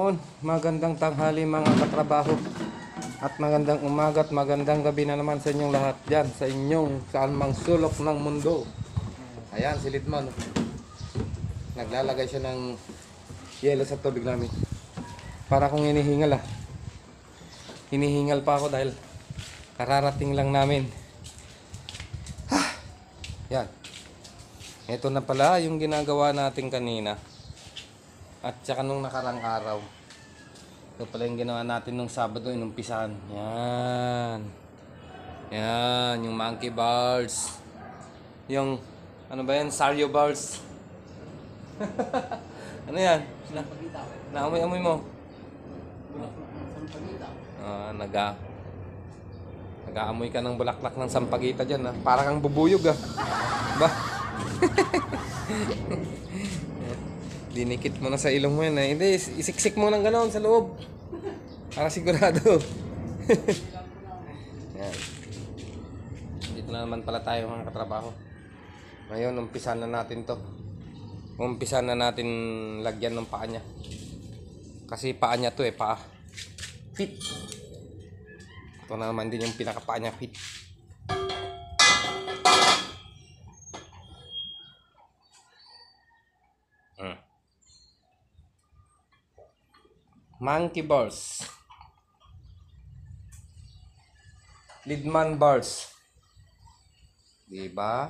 hapon, magandang tanghali mga katrabaho, at magandang umaga at magandang gabi na naman sa inyong lahat dyan, sa inyong saan mang sulok ng mundo. Ayan, si Lidman. Naglalagay siya ng yelo sa tubig namin. Para kung hinihingal hinihingal pa ako dahil kararating lang namin. Yan. Ito na pala yung ginagawa natin kanina. At saka nung nakarang araw. Ito pala yung ginawa natin nung Sabado, inumpisahan. Yan. Yan, yung monkey bars. Yung, ano ba yan? Sario bars. Ano yan? Naamoy-amoy mo? Nag-aamoy ka ng bulaklak ng sampagita dyan. Para kang bubuyog ba? Dinikit mo na sa ilong mo yan. Hindi, isiksik mo ng ganoon sa loob. Para sigurado. Yan. Dito na naman pala tayo mga katrabaho. Ngayon, umpisan na natin to. Umpisan na natin lagyan ng paa niya. Kasi paa niya to paa. Fit. Ito na naman din yung pinakapaa niya, fit. Monkey bars. Lidman bars. Diba?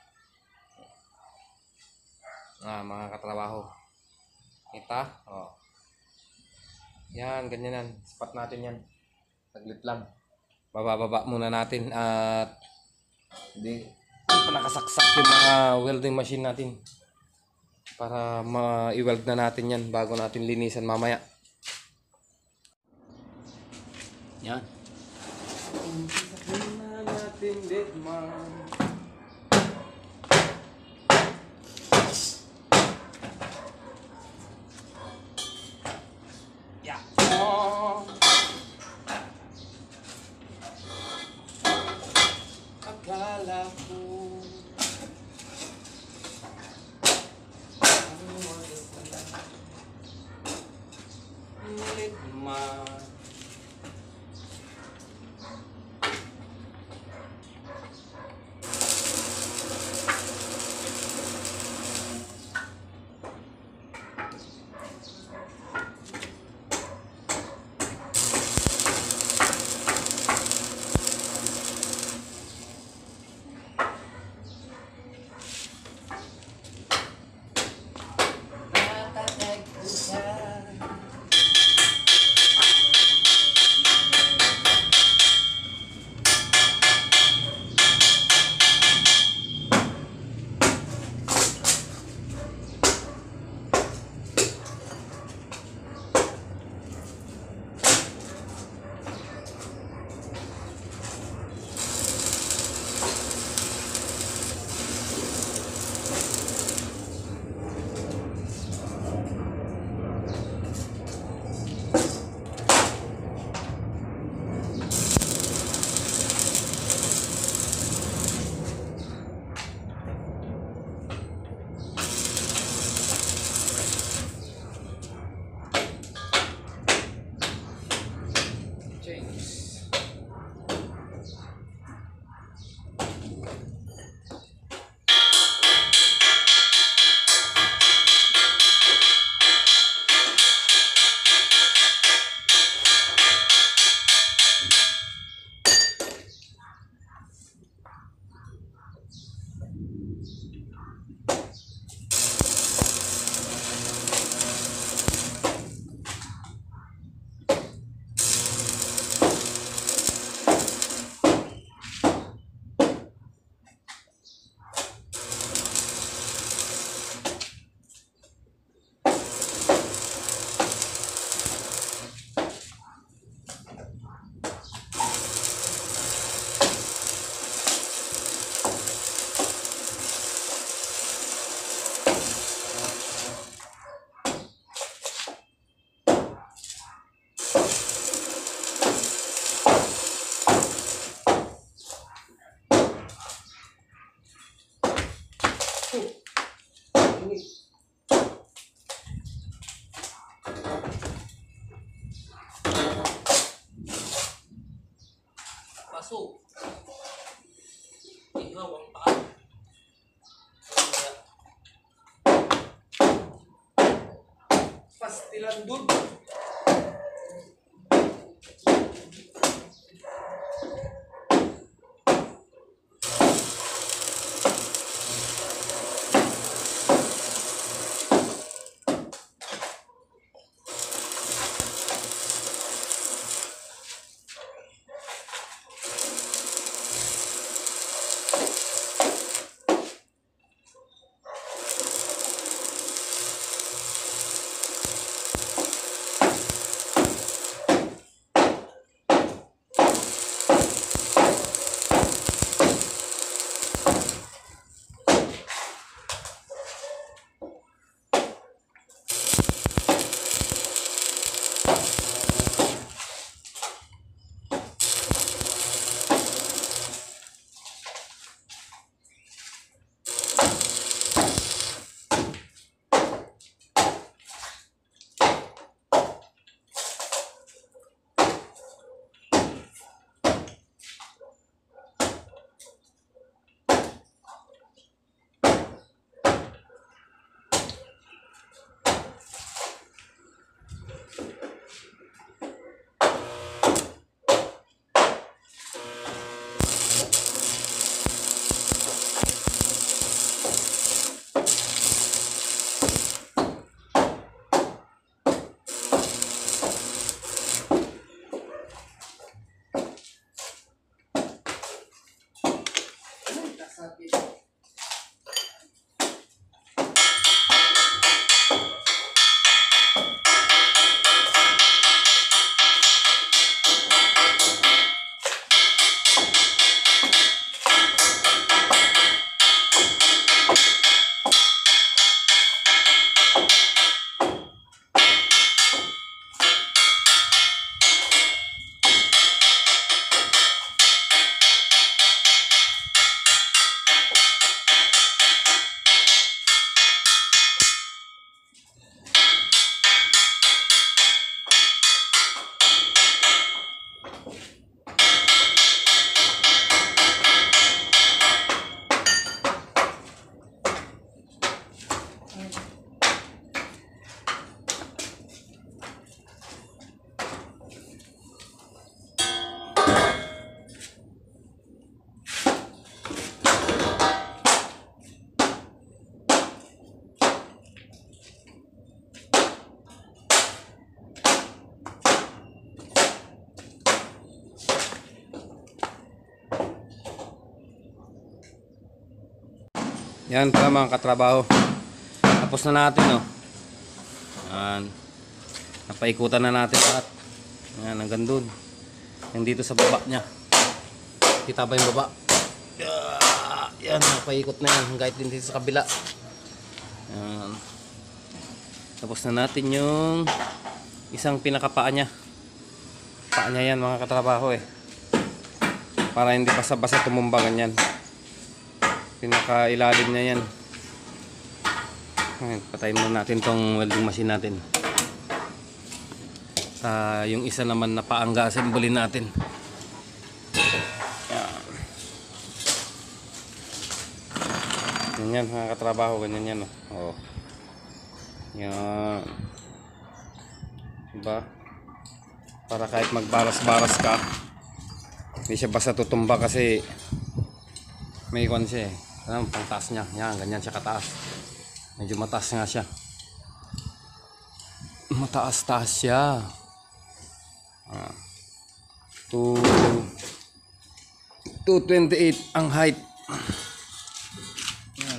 Mga katrabaho. Kita? Oh. Yan, ganyan yan. Spot natin yan. Saglit lang. Bababa muna natin at hindi pa nakasaksak yung mga welding machine natin. Para ma-weld na natin yan bago natin linisan mamaya. Yan. Umpisahin na natin, Lidman. Yeah. Akala ko Lidman. aso. Ikaw ang paa. Pastilan dun. Yan pa mga katrabaho. Tapos na natin, oh. Yan. Napaikutan na natin lahat. Yan, hanggang dun. Yan dito sa baba niya. Kita ba yung baba? Yan, napaikot na yan. Kahit din dito sa kabila. Yan. Tapos na natin yung isang pinakapaa niya. Paa niya yan mga katrabaho eh. Para hindi basa-basa tumumba ganyan. Pinaka-ilalim na yan. Patayin muna natin tong welding machine natin. Yung isa naman na paangga, assemble natin. Yan mga katrabaho, ganyan yan. Oh. Yan. Diba? Para kahit magbaras-baras ka, hindi siya basta tutumba kasi may ikon siya eh. Pang taas niya. Yan, ganyan siya kataas. Medyo mataas nga siya. Mataas-taas siya. 228 ang height. Yan.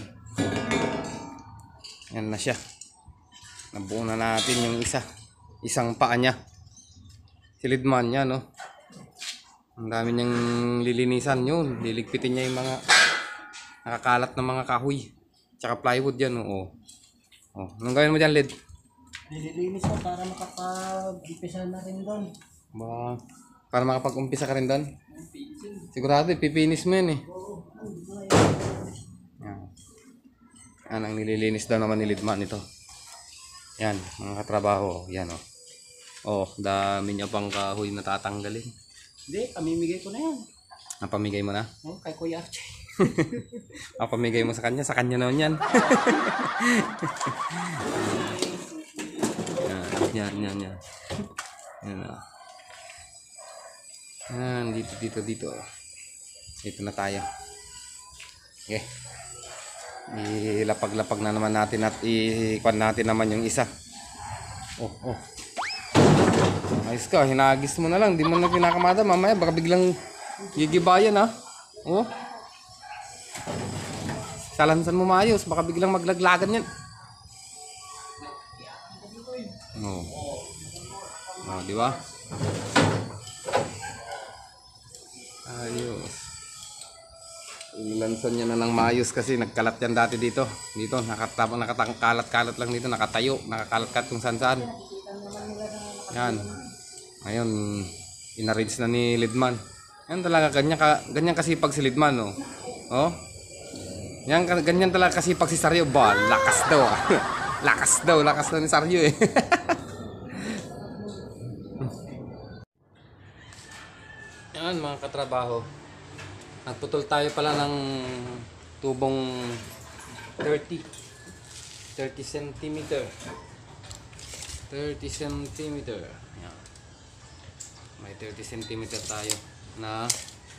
Yan na siya. Nabuo na natin yung isang paa niya. Silidman niya, no? Ang dami niyang lilinisan yun. Liligpitin niya yung mga nakakalat na mga kahoy. Tsaka plywood yan, oh. Oh, anong gawin mo dyan, Lid? Nililinis ko para makapag-umpisa na rin doon. Ba, para makapag-umpisa ka rin doon? Sigurado, pipinis mo yan eh. Yan. Yan ang nililinis daw naman ni Lidman ito. Yan, mga katrabaho. Yan, oh. Oh, dami niya pang kahoy na tatanggalin. Hindi, pamimigay ko na yan. Napamigay mo na? Oh, kay Kuya Archie. Napamigay mo sa kanya naman yan. Yan. Yan na. Yan, dito. Dito na tayo. Okay. Ilapag-lapag na naman natin at ikuan natin naman yung isa. Oh. Ayos ka, hinagis mo na lang. Di mo na kinakamada. Mamaya baka biglang gigibayan ha. Oh. Salansan mo maayos. Baka biglang maglaglagan yan. Oh. Oh, di ba? Ayos. Ilansan niya na ng maayos kasi nagkalat yan dati dito. Dito, nakakalat-kalat lang dito. Nakatayo, nakakalat-kalat kung saan-saan. Yan. Ngayon, inarrange na ni Lidman. Yan talaga, ganyan kasipag si Lidman, oh. Oh. Yan, ganyan talaga kasipag si Saryo. Ba, lakas daw. lakas daw ni Saryo eh. Yan mga katrabaho. Nagputol tayo pala ng tubong 30 cm. 30 cm. Yan. May 30 cm tayo na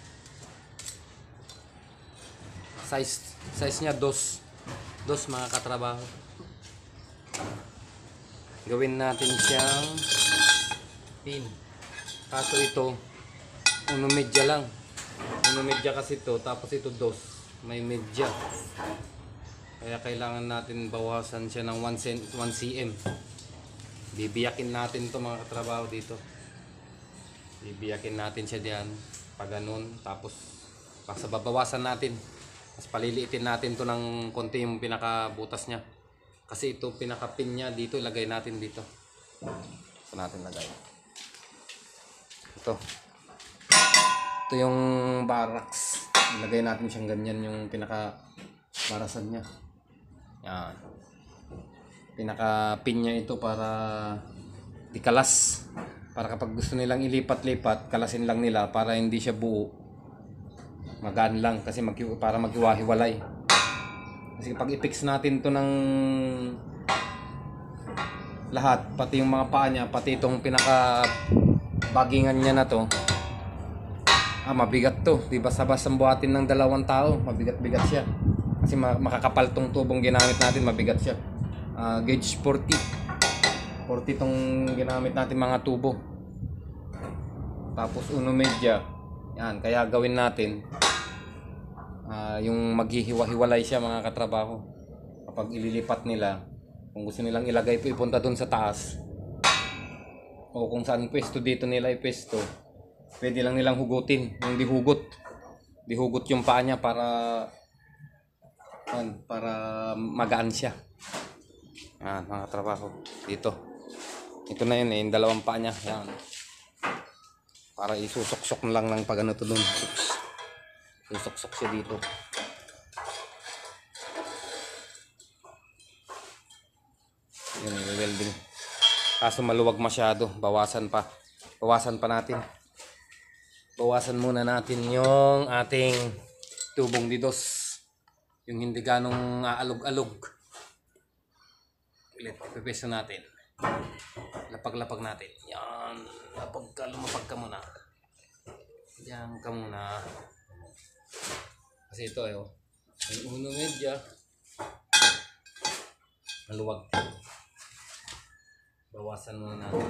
size niya dos mga katrabaho. Gawin natin siyang pin. Kaso ito uno medya lang. Uno medya kasi ito, tapos ito dos. May medya. Kaya kailangan natin bawasan siya ng 1 cm. Bibiyakin natin to mga katrabaho dito. Bibiyakin natin siya diyan. Pag ganun, tapos basta babawasan natin. Mas paliliitin natin to ng konti yung pinakabutas niya. Kasi ito pinaka-pin niya dito, ilagay natin dito. Ito natin lagay. Ito yung barracks. Ilagay natin siyang ganyan yung pinaka-barasan niya. Yan. Pinaka-pin niya ito para dikalas. Para kapag gusto nilang ilipat-lipat, kalasin lang nila para hindi siya buo. Magaan lang kasi para maghiwa-hiwalay. Kasi pag i-fix natin to ng lahat, pati yung mga paa niya, pati itong pinaka-bagingan niya na to, mabigat to. Di basta-basta buhatin ng 2 tao, mabigat-bigat siya. Kasi makakapal tong tubong ginamit natin, mabigat siya. Gauge 40 tong ginamit natin mga tubo. Tapos uno medya. Yan, kaya gawin natin yung maghihiwa-hiwalay siya mga katrabaho. Kapag ililipat nila, kung gusto nilang ilagay po ipunta dun sa taas, o kung saan pwesto dito nila ipwesto, pwede lang nilang hugutin, yung dihugot yung paa niya para magaan siya. Mga katrabaho, dito ito na yun yung 2 paa niya. Yan, para isusok-sok lang ng pag ano to dun. Susok-sok siya dito. Yun, welding. Kaso maluwag masyado, bawasan pa natin. Bawasan muna natin yung ating tubong didos, yung hindi ganong aalog-alog. Ulit, ipipeso natin. Lapag-lapag natin. Yan, lumapag ka muna. Yan ka muna. Kasi ito yung uno medya maluwag. Bawasan muna natin,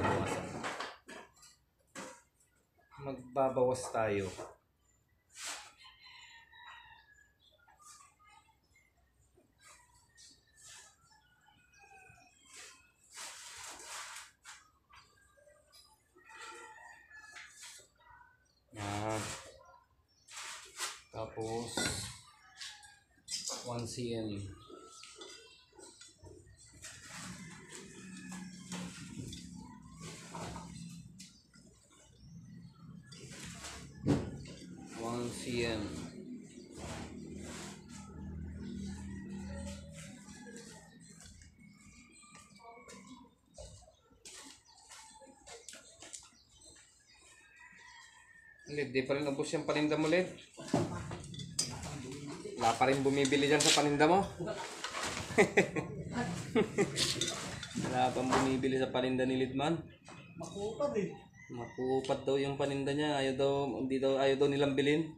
magbabawas tayo. Yan. Tapos 1 cm. cm. Lid, di pa rin ubos yung paninda mo, Lid. Wala pa rin bumibili dyan sa paninda mo. Wala pang bumibili sa paninda ni Lidman. Makupad eh. Makupad daw yung paninda niya. Ayaw daw nilang bilhin.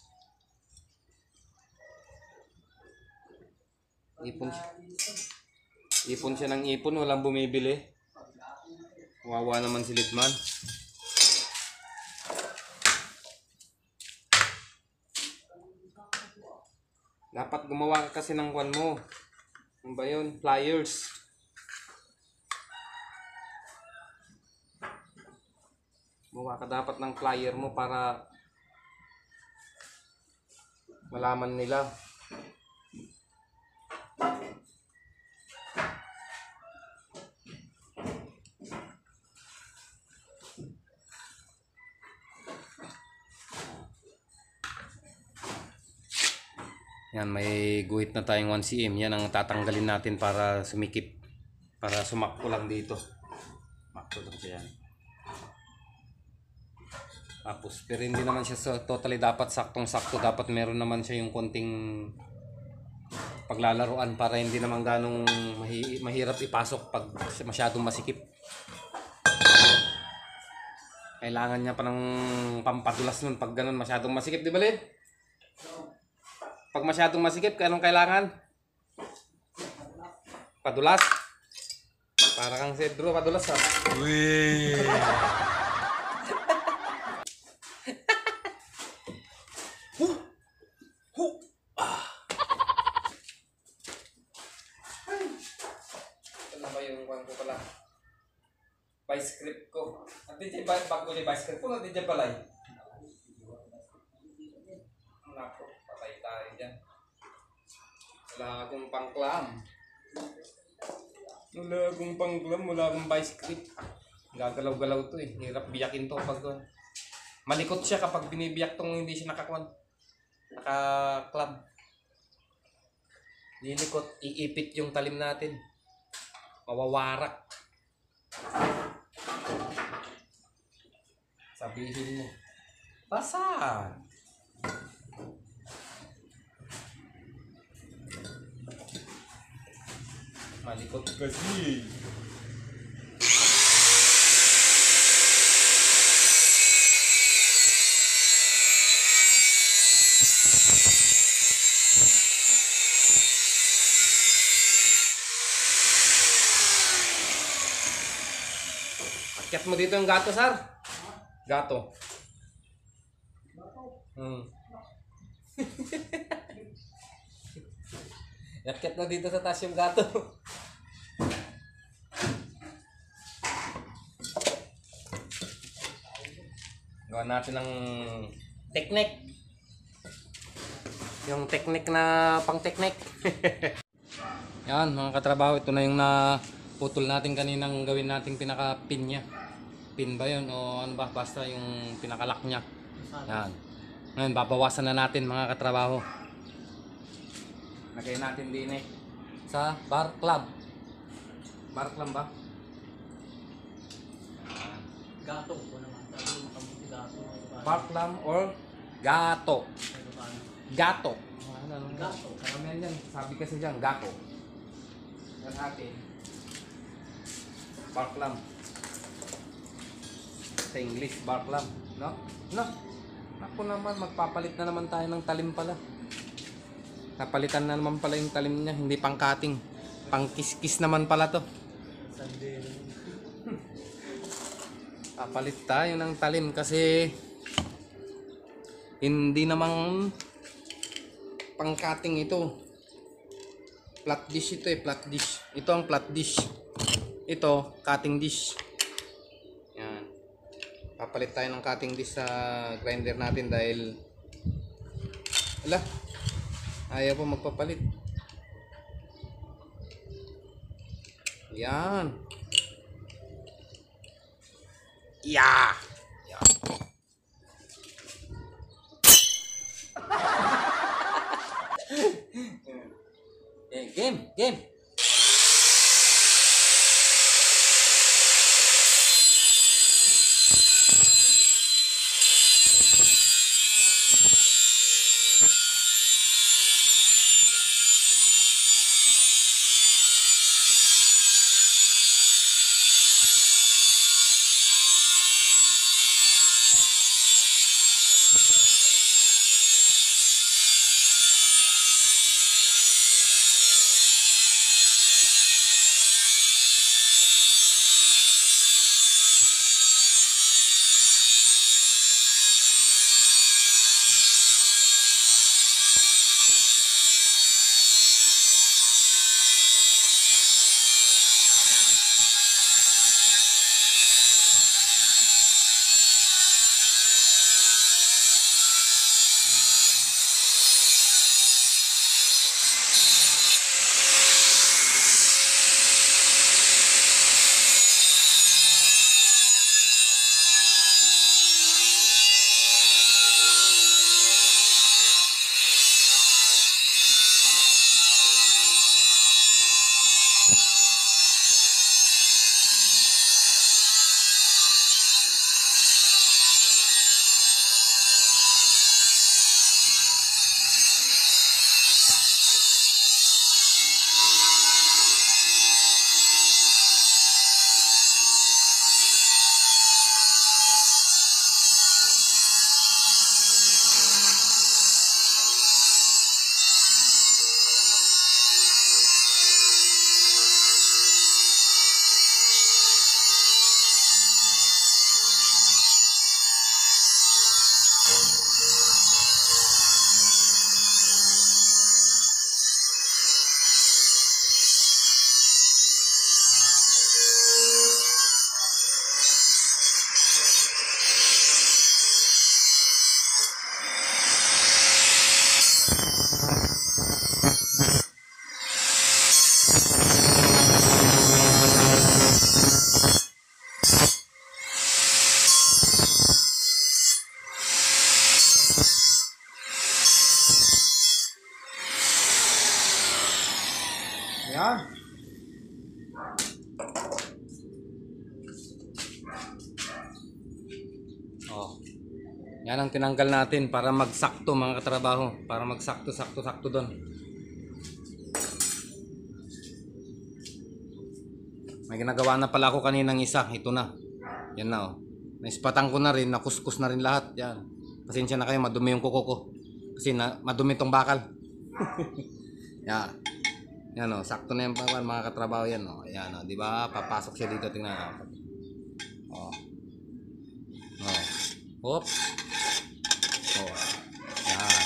Ipon siya ng ipon, walang bumibili. Wawa naman si Lidman. Dapat gumawa ka kasi ng kwan mo. Ano ba yun? Flyers. Gumawa ka dapat ng flyer mo para malaman nila. Yan, may guhit na tayong 1cm. Yan ang tatanggalin natin para sumikip. Para sumakto lang dito. Makto lang siya yan. Tapos, pero hindi naman siya totally dapat saktong-sakto. Dapat meron naman siya yung konting paglalaruan para hindi naman ganong mahirap ipasok pag masyadong masikip. Kailangan niya pa ng pampadulas nun pag ganon masyadong masikip, di ba, Lid? Pag masyadong masikip, anong kailangan? Padulas. Para kang Cedro, padulas ha. Uy! Ito na ba yung kwan ko pala? Vice script ko. At di dyan bago yung vice script ko, at di dyan pala eh. Naku, patay tayo dyan. Wala akong pangklam. Wala akong vice script. Gagalaw-galaw to eh. Hirap biyakin to pag malikot siya kapag binibiyak tong hindi siya naka-club. Lilikot, iipit yung talim natin. Mawawarak. Sabihin mo, basa. Malikot kasi. Akyat mo dito yung gato, sir. Gato. Akyat na dito sa taas yung gato. Gawa natin ng teknik. Yung teknik na pang teknik. Yan mga katrabaho, ito na yung naputol natin kaninang gawin nating pinaka-pin niya. Pin ba yun o ano ba? Basta yung pinaka-lock niya. Yan. Ngayon babawasan na natin mga katrabaho. Lagay natin din sa bar club. Bar club ba? Gato ko naman. Bar club or gato. Gato. Gato. Karamihan yan. Sabi kasi dyan, gato. Yan natin. Bar club. Sa English, bar club. No? No? Ako naman, magpapalit na naman tayo ng talim pala. Napalitan na naman pala yung talim niya. Hindi pang cutting. Pang kiss-kiss naman pala to. Papalit tayo ng talim kasi hindi namang pang cutting ito. Flat dish ito eh. Flat dish. Ito ang flat dish. Ito, cutting dish. Yan. Papalit tayo ng cutting dish sa grinder natin dahil wala. Ayaw po magpapalit. Yan. Yeah. Yan. Game. Oh. Yan ang tinanggal natin para magsakto mga katrabaho. Para magsakto-sakto-sakto doon. May ginagawa na pala ako kaninang isa. Ito na. Yan na oh. Naispatan ko na rin. Nakuskus na rin lahat. Yan. Pasensya na kayo. Madumi yung kuko ko. Kasi madumi tong bakal. Yan. Yan oh. Sakto na yung mga katrabaho yan oh. Yan oh. Diba? Papasok siya dito. Tingnan. Oh. Oh. Hop. Oh. Yan.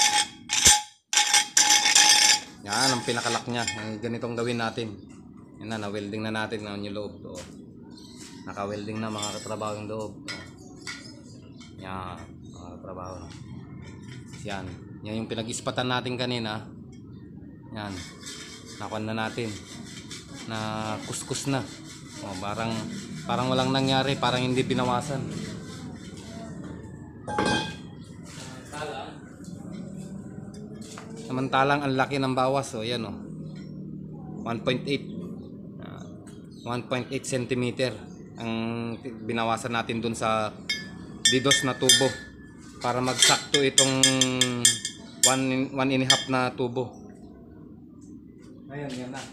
Yan ang pinakalak niya. Ganitong gawin natin. Yan na, na-welding na natin ngayon yung loob. Oh. Naka-welding na mga katrabaho yung loob. Oh. Yan, mga katrabaho. Yan. Yan yung pinag-ispatan natin kanina. Yan. Nakuha na natin. Na kuskus na. Oh, parang walang nangyari. Parang hindi binawasan. Samantalang ang laki ng bawas. So, yan oh. 1.8 cm ang binawasan natin dun sa DDoS na tubo para magsakto itong 1.5 na tubo. Ayun, yan na.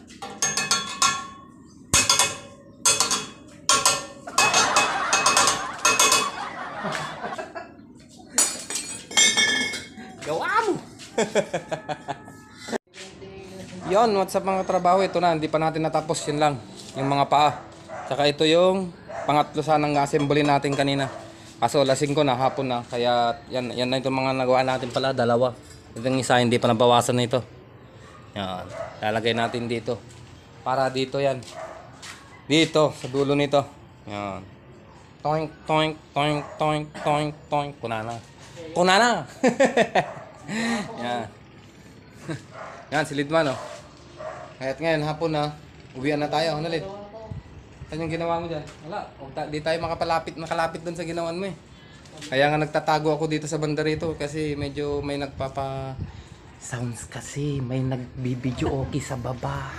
Gawa mo! Yon, what's up mga trabaho? Ito na, hindi pa natin natapos. Yun lang, yung mga paa. Tsaka ito yung pangatlo sanang assembly natin kanina. Kaso lasing ko na, hapon na. Kaya yan na itong mga nagawa natin pala, dalawa. Itong isa hindi pa nabawasan na ito. Yan, lalagay natin dito. Para dito yan. Dito, sa dulo nito. Yan. Toink, toink, toink, toink, toink, toink. Kunana. Kunana! Yan. Yan, si Lidman, oh. Kahit ngayon, hapon na, uwian na tayo. Ano, Lid? Saan yung ginawa mo dyan? Wala. Di tayo makalapit dun sa ginawan mo, eh. Kaya nga nagtatago ako dito sa banda rito kasi medyo may nagpapa... Sounds kasi, may nagbibidyo okay sa baba.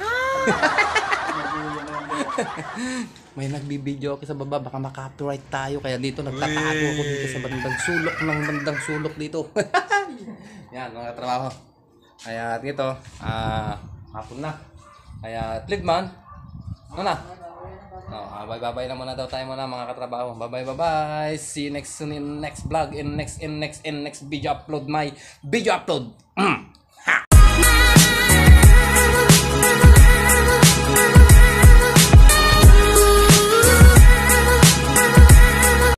May nagbibidyo okay sa baba, baka maka-copyright tayo. Kaya dito nagtatago ako dito sa bandang sulok dito. Yan, mga trabaho. Kaya dito, hapon na. Kaya Lidman, ano na? Bye-bye na muna daw tayo muna mga katrabaho. Bye-bye. See you next vlog in next video upload.